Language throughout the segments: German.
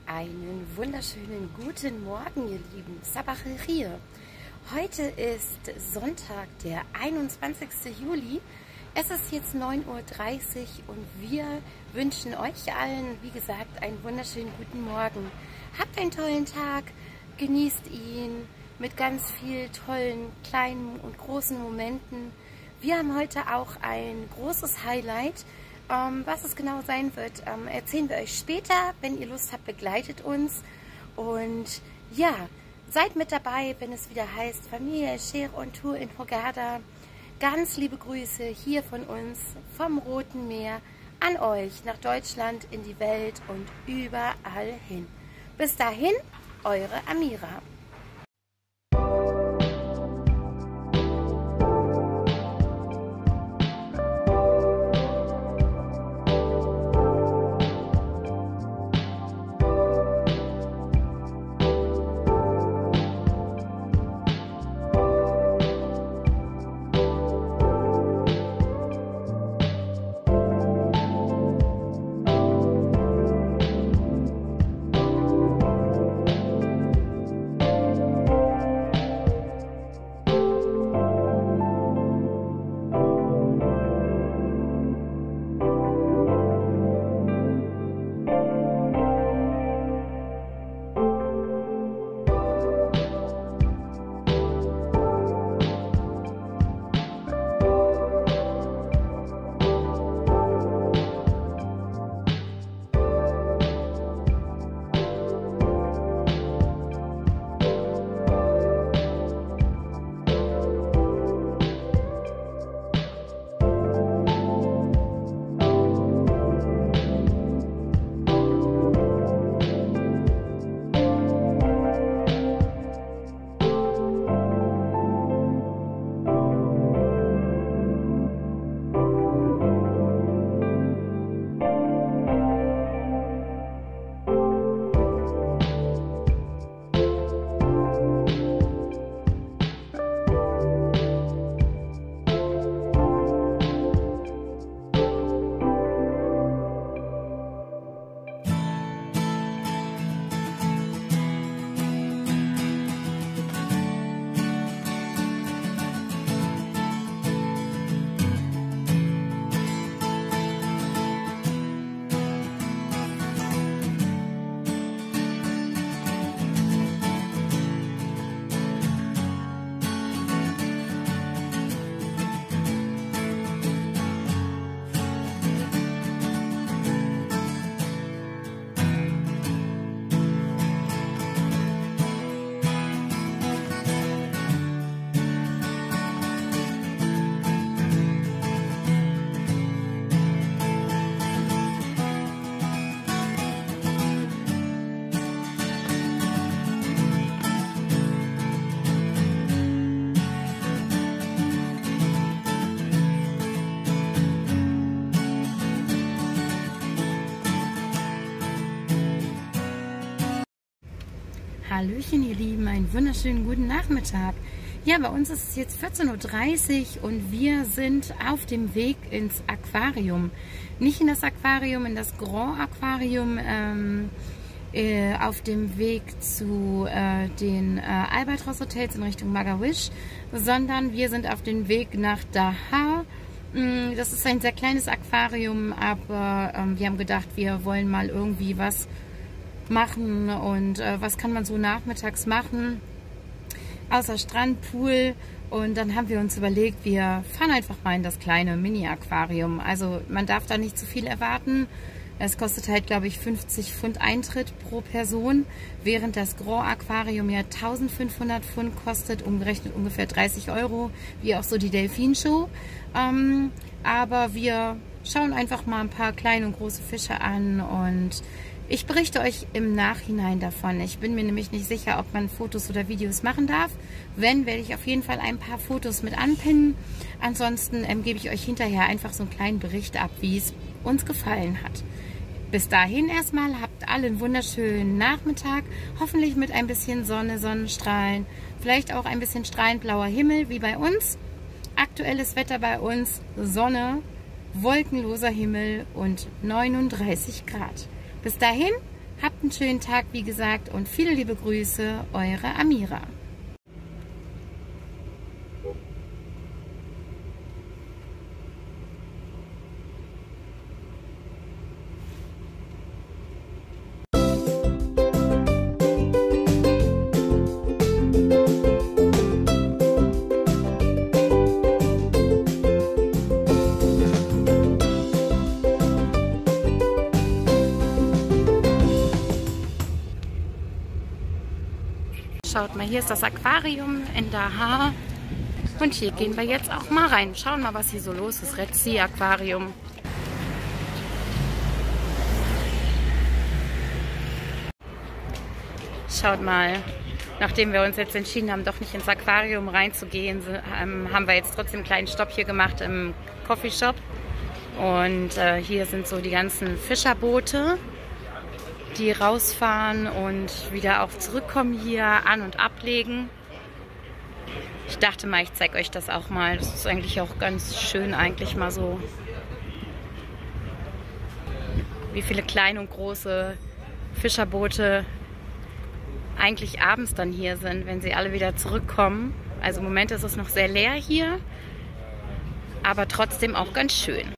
Einen wunderschönen guten Morgen, ihr Lieben. Sabach el-Khir. Heute ist Sonntag, der 21. Juli. Es ist jetzt 9:30 Uhr und wir wünschen euch allen, wie gesagt, einen wunderschönen guten Morgen. Habt einen tollen Tag, genießt ihn mit ganz vielen tollen kleinen und großen Momenten. Wir haben heute auch ein großes Highlight. Was es genau sein wird, erzählen wir euch später. Wenn ihr Lust habt, begleitet uns. Und ja, seid mit dabei, wenn es wieder heißt Familie el-Sheikh on Tour in Hurghada. Ganz liebe Grüße hier von uns vom Roten Meer an euch nach Deutschland, in die Welt und überall hin. Bis dahin, eure Amira. Hallöchen, ihr Lieben, einen wunderschönen guten Nachmittag. Ja, bei uns ist es jetzt 14:30 Uhr und wir sind auf dem Weg ins Aquarium. Nicht in das Aquarium, in das Grand Aquarium, auf dem Weg zu den Albatros Hotels in Richtung Magawish, sondern wir sind auf dem Weg nach Dahar. Das ist ein sehr kleines Aquarium, aber wir haben gedacht, wir wollen mal irgendwie was machen und was kann man so nachmittags machen, außer Strand, Pool, und dann haben wir uns überlegt, wir fahren einfach mal in das kleine Mini-Aquarium. Also man darf da nicht zu viel erwarten. Es kostet halt, glaube ich, 50 Pfund Eintritt pro Person, während das Grand Aquarium ja 1500 Pfund kostet, umgerechnet ungefähr 30 Euro, wie auch so die Delfinshow. Aber wir schauen einfach mal ein paar kleine und große Fische an und ich berichte euch im Nachhinein davon. Ich bin mir nämlich nicht sicher, ob man Fotos oder Videos machen darf. Wenn, werde ich auf jeden Fall ein paar Fotos mit anpinnen. Ansonsten gebe ich euch hinterher einfach so einen kleinen Bericht ab, wie es uns gefallen hat. Bis dahin erstmal, habt alle einen wunderschönen Nachmittag. Hoffentlich mit ein bisschen Sonne, Sonnenstrahlen. Vielleicht auch ein bisschen strahlend blauer Himmel, wie bei uns. Aktuelles Wetter bei uns, Sonne, wolkenloser Himmel und 39 Grad. Bis dahin, Habt einen schönen Tag, wie gesagt, und viele liebe Grüße, eure Amira. Schaut mal, hier ist das Aquarium in Daha. Und hier gehen wir jetzt auch mal rein. Schauen mal, was hier so los ist. Red Sea Aquarium. Schaut mal, nachdem wir uns jetzt entschieden haben, doch nicht ins Aquarium reinzugehen, haben wir jetzt trotzdem einen kleinen Stopp hier gemacht im Coffeeshop. Und hier sind so die ganzen Fischerboote, die rausfahren und wieder auch zurückkommen hier, an- und ablegen. Ich dachte mal, ich zeige euch das auch mal. Das ist eigentlich auch ganz schön, eigentlich mal so, wie viele kleine und große Fischerboote eigentlich abends dann hier sind, wenn sie alle wieder zurückkommen. Also im Moment ist es noch sehr leer hier, aber trotzdem auch ganz schön.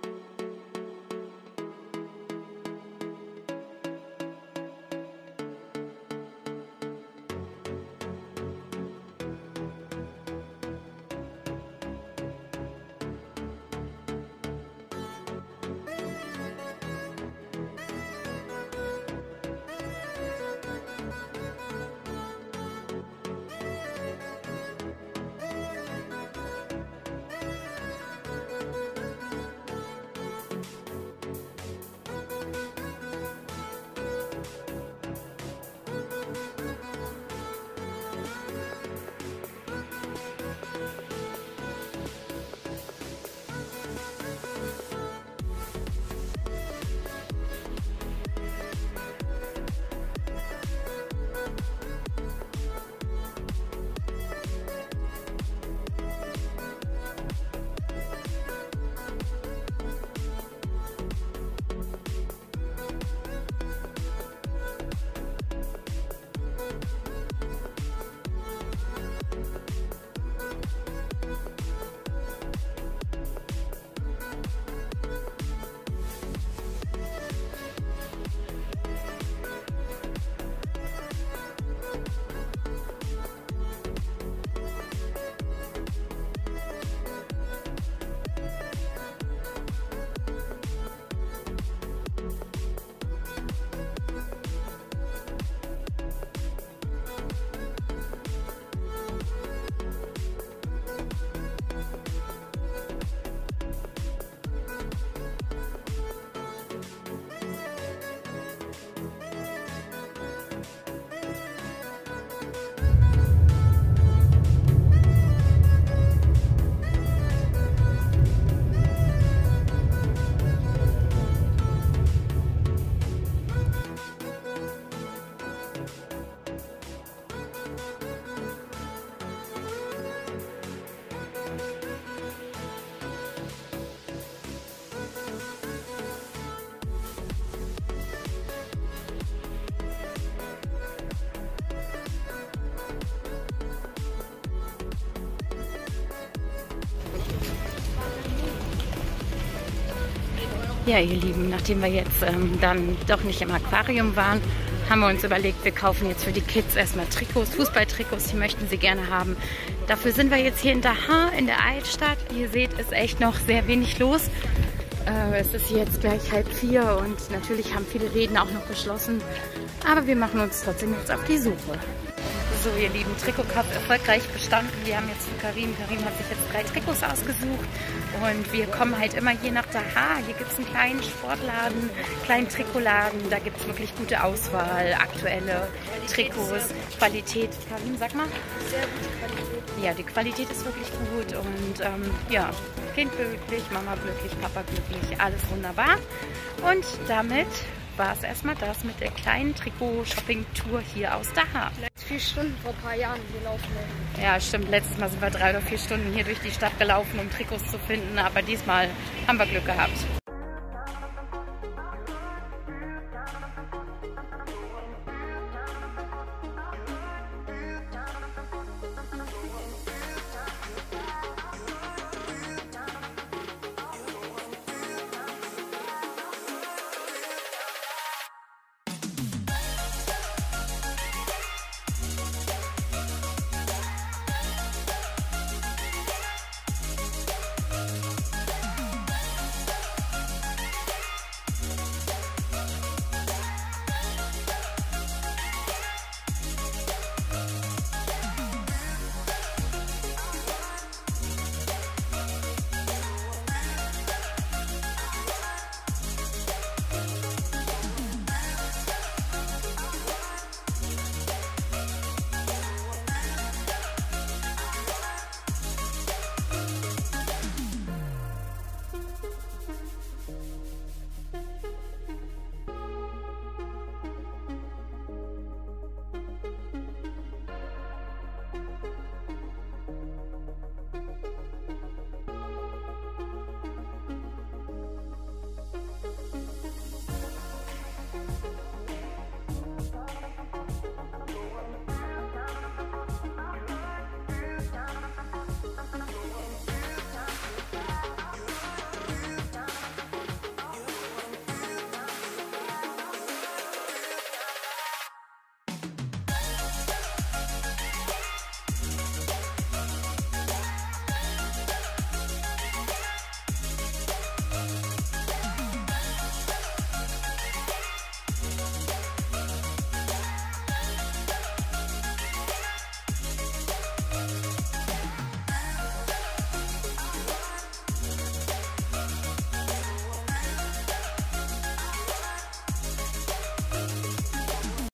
Ja, ihr Lieben, nachdem wir jetzt dann doch nicht im Aquarium waren, haben wir uns überlegt, wir kaufen jetzt für die Kids erstmal Trikots, Fußballtrikots, die möchten sie gerne haben. Dafür sind wir jetzt hier in Daha, in der Altstadt. Wie ihr seht, ist echt noch sehr wenig los. Es ist jetzt gleich 3:30 und natürlich haben viele Läden auch noch geschlossen. Aber wir machen uns trotzdem jetzt auf die Suche. So, ihr Lieben, Trikotkauf erfolgreich bestanden. Wir haben jetzt für Karim hat sich jetzt 3 Trikots ausgesucht und wir kommen halt immer hier nach Daha. Hier gibt es einen kleinen Sportladen, kleinen Trikotladen. Da gibt es wirklich gute Auswahl, aktuelle Trikots, Qualität. Karim, sag mal. Sehr gute Qualität. Ja, die Qualität ist wirklich gut und ja, Kind glücklich, Mama glücklich, Papa glücklich, alles wunderbar. Und damit war es erstmal das mit der kleinen Trikot-Shopping-Tour hier aus Daha. 4 Stunden vor ein paar Jahren gelaufen. Ja, stimmt. Letztes Mal sind wir 3 oder 4 Stunden hier durch die Stadt gelaufen, um Trikots zu finden. Aber diesmal haben wir Glück gehabt.